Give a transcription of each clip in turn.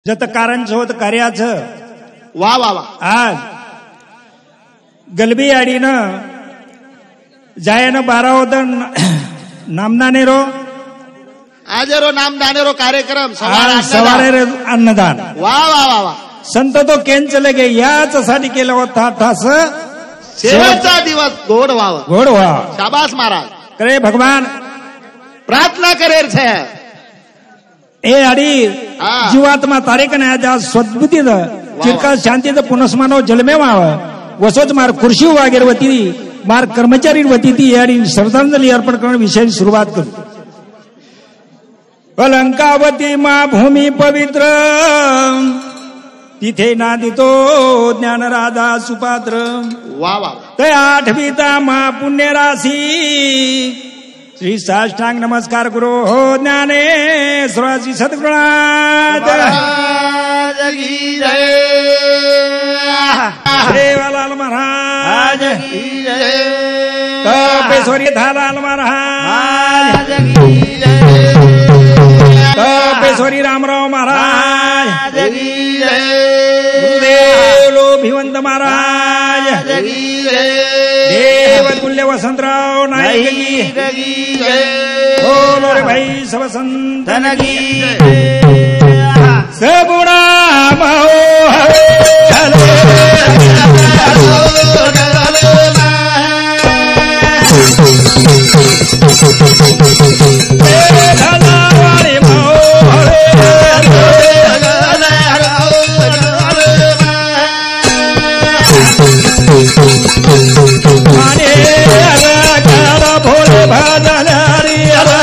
जत कारणचं होत कार्याचं वा वा वा आज गलबी आडीनं जायनं 12 होतं नामदानेरो आज रो नामदानेरो कार्यक्रम सवारे अन्नदान वा वा वा वा संत तो केंचले गे याच साठी केला होता ठास शेवटचा दिवस गोड व्हावं गोड व्हा शाबास महाराज करे भगवान प्रार्थना करेर छे ए आडी जीवात्मा तारेकने आज सद्बुद्धीद चिरकाल शांतीद पुनस्मानो जलमे व्हाव वसोच मार खुर्शी वागेर वती मार कर्मचारी वती ती आडी श्रद्धांजली अर्पण करून विषय सुरुवात करू अलंकावती मा भूमी पवित्र तिथे नादितो ज्ञान राधा सुपात्र वा वा ते आठवीता मा पुण्य राशी श्री साष्टांग नमस्कार गुरु हो ज्ञानेश्वराची सद्गुणात की जय देवालाल महाराज की जय कपेश्वरी धालाल महाराज की जय कपेश्वरी रामराव महाराज की जय गुरुदेव लोभिवंत महाराज की जय देवतुल्य वसंतराव नाईक की जय बोलो रे भाई सब संतन की सगुणा भोले भाजनारी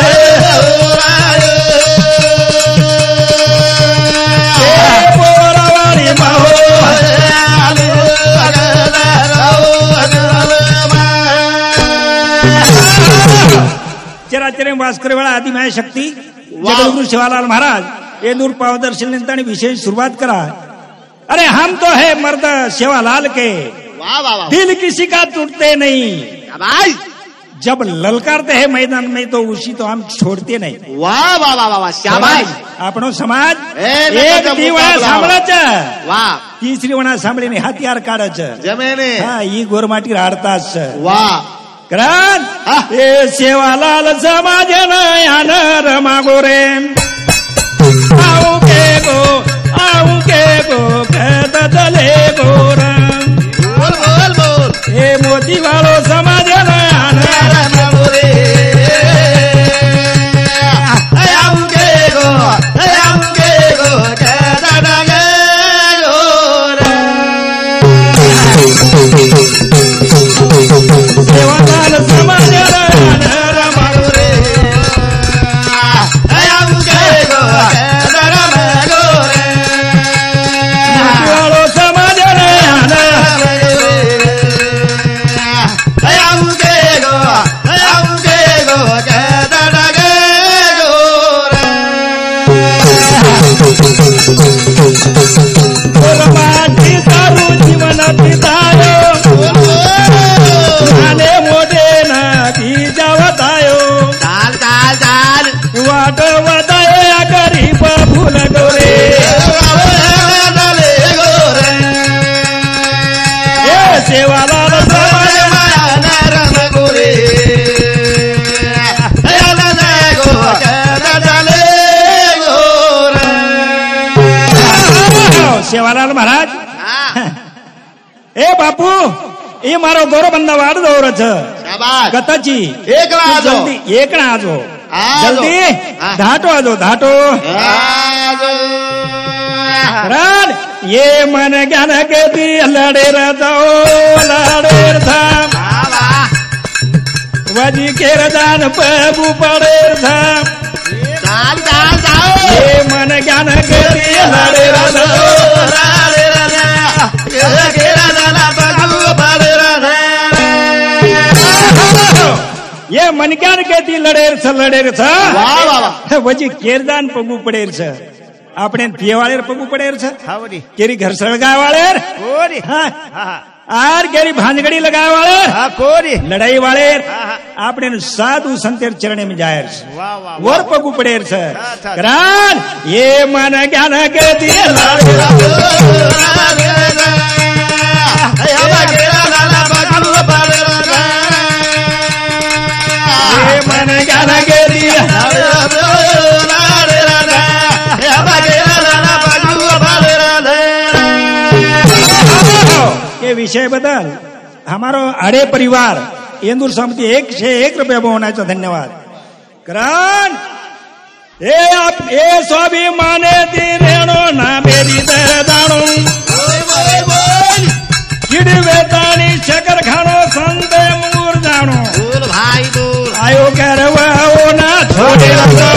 चराचरे भास्कर वेळा आदिमाय शक्ती जगद्गुरु शिवालाल महाराज ये नूर पावदर्शन ने विशेष शुरुआत करा। अरे हम तो है मर्द शिवालाल के वाह वाह वाह दिल किसी का टूटते नहीं भाई जब ललकारते हैं मैदान में तो उसी तो हम छोड़ते नहीं। वाह वाह वाह वाह शाबाश આપણો સમાજ એક દીવાળા સાંભળે છે વાહ तीसरी वणा સાંભળીને હથિયાર કાઢે છે જમેને હા ઈ ગોરમાટી રાડતા છે વાહ કરાન એ સેવાલાલ સમાજને આને રમાગો રે આવું કે ગો કહેતા ચલે ગોરા બોલ બોલ બોલ એ મોતી વાળો સમાજને આને રમાગો રે સેવાલાલ સમાજને આને રમાગો રે વાળો સમાજને આને માટી તારું જીવન પીતાયો નાને મોઢે નથી જવતાયો ચાલ ચાલ ચાલ વાટ વધાયા ગરીબ ભૂલ ગોરે એ સેવાલાલ સમાજ સેવાલાલ મહારાજ એ બાપુ એ મારો ગોરો બંદા વાડ દોર છે શાબાશ કતચી એક વાજો એક ના આજો આજો. જલ્દી હા. ધાટો આજો ધાટો રાડ ये मन ज्ञान के दी लड़े रहो लड़े था वजी के रदान प्रभु पड़े था ચાલ ચાલ ચાલ ये मन ज्ञान के दी लड़े रहो ये मन ज्ञान के दी लड़े था વાહ વાહ વાહ वजी केरदान पगू पड़े छ આપણે પીવાળે પગું પડે છે કેરી ઘર સળગા વાળે आर गेरी भानगड़ी लगाए वाले હા કોરી लड़ाई वाले હા. આપણે સાધુ સંતેર ચરણે में जायर છે વાહ વાહ વર પગુ પડેર છે અચ્છા. કરાન એ મન જ્ઞાન કે દિયે લાડે એ મન જ્ઞાન કે દિયે ये विषय बदल हमारो आड़े परिवार इंदूर समिति 101 होण्याचा धन्यवाद करण ए स्वाभिमाने ती रेणो ना बेरी दाणो किडवेतानी शकर खाणो संते मूर जाणो आयो करवा ना छोडे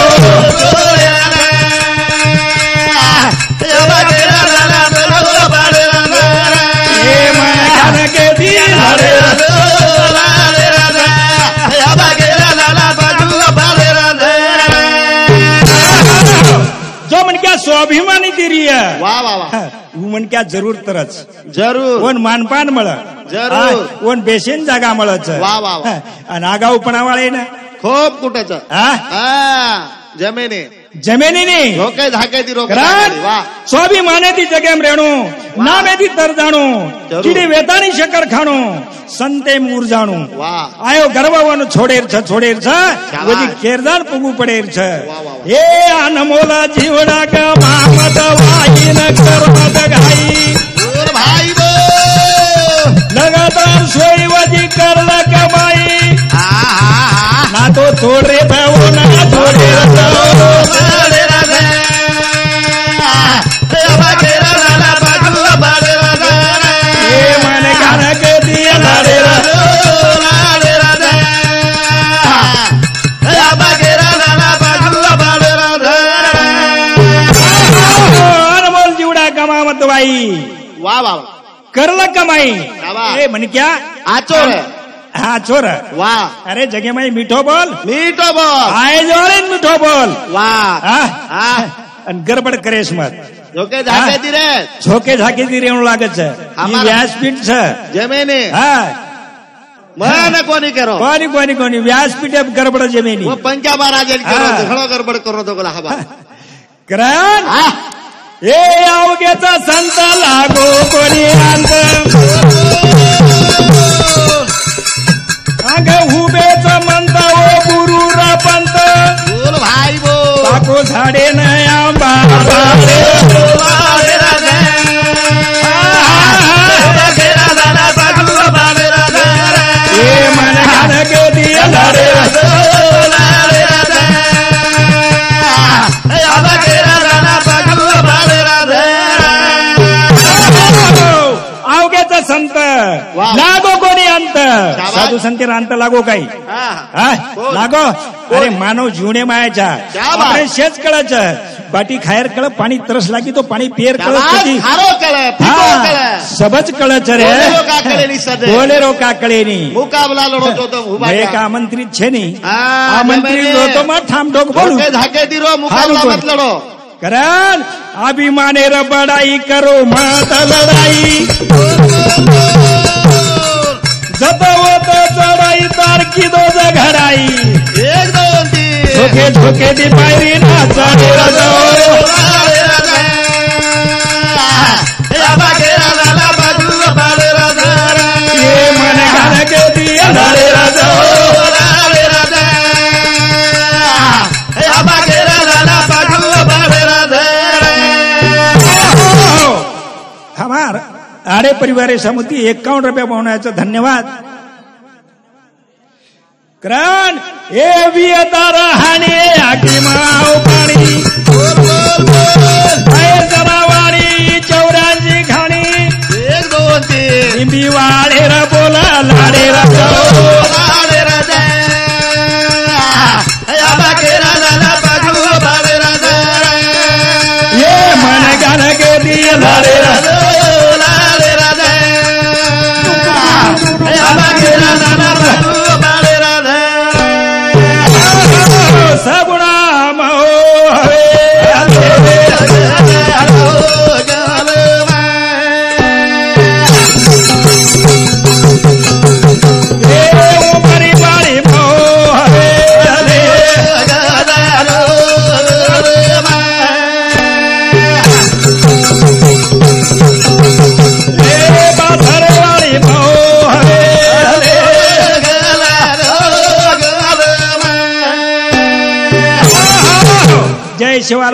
जो मन क्या स्वाभिमानी दिरी है वाह वाह वाह वो मन क्या जरूर तरच जरूर वन मानपान मळ जरूर. वन बेसेन जागा मळच वाह वाह वाह आणि आगाऊपणा वाळे ना खूप कुठच हा जमिनी जमिनीनी रोके झाके ती रोके करण वाह स्वाभिमाने ती जगेम रेणू नामे ती तर जाणू जरूर. किडी वेतानी शकर खाणू संते मूर जाणू वाह आयो गरबावन छोडेर छ शाबाश. वजी केरदान पुगू पडेर छ वाह, वाह, ए अनमोला जीवडा का मामत वाईन करमत घाई बोल भाई बो लगातार सोई वजी करला कमाई ना तो छोड़ रे भाऊ ना छोड़े ए मन गान के दिया लाडे अनमोल जीवडा कमामत वाई वाह वाह करला कमाई शाबाश. ए मन क्या आचोर हा छोर वाह अरे जगे माई मीठो बोल मीठो बोल आय जोरे मीठो बोल वाह हा હા અને ગરબડ કરેશ મત જોકે ઝાકે તી રે છોકે ઝાકી દી રેણું લાગે છે અમારા- વ્યાસપીઠ છે જમીને હા મને કોની કરો કોની વ્યાસપીઠ ગરબડ જમીની वो पंजाब राजन करो હા. घणो गडबड करो तो बोला हवा કરણ એ આવગેचा संत लागो कोणी अंत अग हुबेच म्हणता ओ गुरु पंत बोल भाई बो टाको झाडे न आंबा ए मन घान के दिया लाडे आवग्याचा संत वाह. लागो कोणी अंत शाबास. साधू संतेर अंत लागो काही हा कोण? लागो अरे मानव जीवने मायाच्या शाबास. આપણે शेच कळच बाटी खायर कळ पाणी तरस लागी तो पाणी पेर कळ खारो कळे फिको कळे सबच कळच रे बोलेरो काकळेनी सदे बोलेरो काकळेनी मुकाबला लढो तो तो એક આમંત્રિત છે ની હા, આમંત્રિત જમેને. તો માં ઠામ ઠોક બોલું જોકે ઝાકે તી रो मुकाबला હારું मत लड़ो કરણ અભિમાને ર બડાઈ કરો માત લડાઈ જતો તો ચડાઈ તાર કીધો જઘરાઈ एक दोन तीन झोके झोके दी पायरी ना चढे रजो ये मन घान के दिया लाडे रजो हमार आडे परिवारे समिती 51 रुपया पावण्याचं धन्यवाद करण ए वियतार हाणे आकी माव पाणी जनावाणी 84 खाणी एक दोन तीन लिंबी वाढे र बोला लाडे रजो ये मन घान के दिया लाडे रजो सगुणा महो हवे जय शिवालाल